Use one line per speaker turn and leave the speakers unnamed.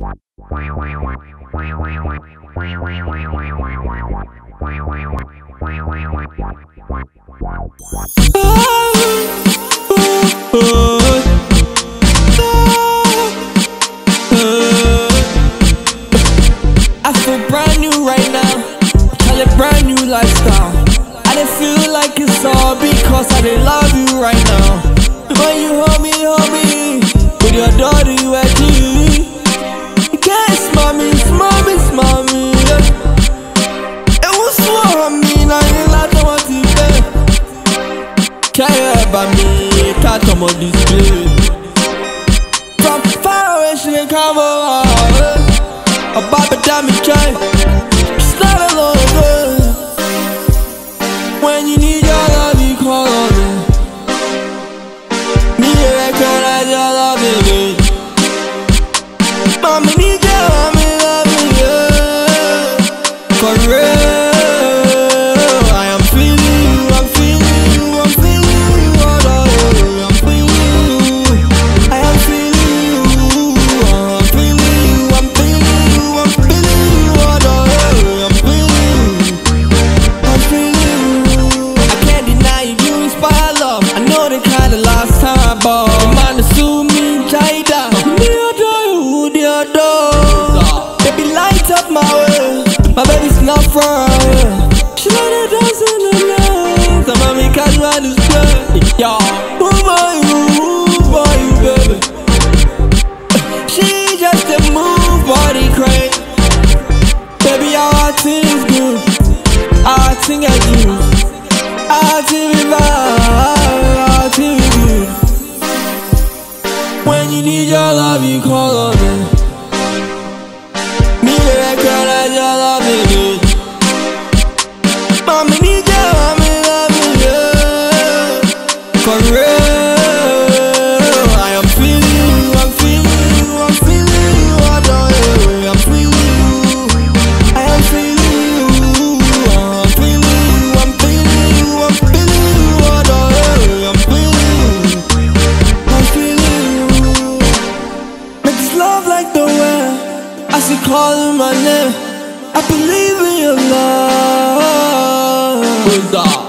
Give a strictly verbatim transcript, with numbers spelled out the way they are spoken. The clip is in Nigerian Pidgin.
I feel brand new right now, tell a brand new lifestyle. I didn't feel like it's all because I didn't love you right now. When you hold me, hold me, with your daughter you at G. You can't smile me, smile me, smile me, yeah. It was so on me, now you like I want to be. Can't hear about me, can't come on display. From far away she can come over. A Baba Dami Chai, it's not alone. When you need your love, you call on me. Me recognize your love again. Mama need your love, me love me, yeah. For real, I am feeling you, I'm feeling you, I'm feeling you, oh Lord, I'm feeling you. I am feeling you, I'm feeling you, I'm feeling you, I'm feeling you, oh Lord, I'm feeling you, I'm feeling you. I can't deny you, you inspire love. I know the kind of last time, but man, to sue me, Jaida. The adore you, the adore. Baby, light up my way. My baby's not far away. She let her dance in the night. So mommy catch me on this play. Yo, who boy you, who boy you, baby? She just a move body crane. Baby, our thing is good. Our thing I do. Our thing we vibe. Our thing we good. When you need your love, you call on me. Me recognize your love again. Mama need your love, me love me, yeah. For real, I am feeling you, I'm feeling you, I'm feeling you, I know you, I'm feeling you. I am feeling you, I'm feeling you, I'm feeling you, I'm feeling you, I know you, I'm feeling you, I'm feeling you. Make this love like the wind, I see calling my name. I believe in your love.